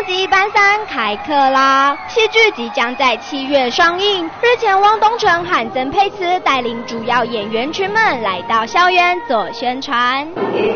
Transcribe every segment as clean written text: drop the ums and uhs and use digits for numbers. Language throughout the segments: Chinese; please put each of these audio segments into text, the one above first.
终极一班3》开课啦！戏剧即将在7月上映。日前，汪东城和曾沛慈带领主要演员群们来到校园做宣传。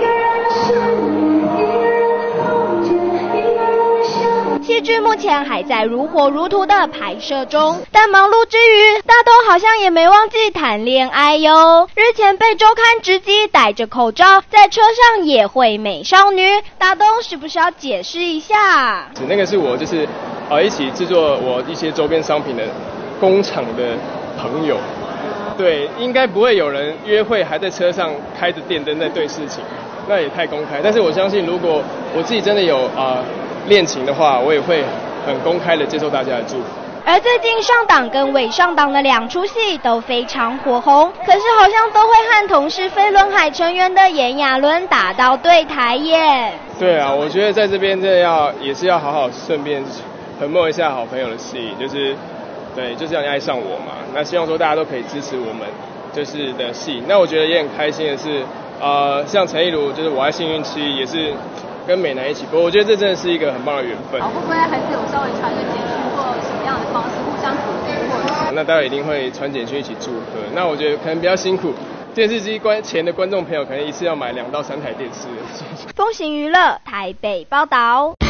戏剧目前还在如火如荼的拍摄中，但忙碌之余，大东好像也没忘记谈恋爱哟。日前被周刊直击戴着口罩在车上也会美少女，大东是不是要解释一下？ 那个是我就是一起制作我一些周边商品的工厂的朋友，对，应该不会有人约会还在车上开着电灯在对事情，那也太公开。但是我相信，如果我自己真的有恋情的话，我也会很公开的接受大家的祝福。 而最近上档跟未上档的2出戏都非常火红，可是好像都会和同是飞轮海成员的炎亚纶打到对台耶。 对啊，我觉得在这边真的也是要好好顺便捧一下好朋友的戏，就是对，就是让你爱上我嘛。那希望说大家都可以支持我们就是的戏。那我觉得也很开心的是，像陈亦儒就是我爱幸运期也是跟美男一起播，我觉得这真的是一个很棒的缘分。 会不会还是有稍微传个简讯或什么样的方式互相鼓励或者？ 那待会一定会传简讯一起祝贺。那我觉得可能比较辛苦，电视机前的观众朋友可能一次要买2到3台电视。 风行娱乐台北报道。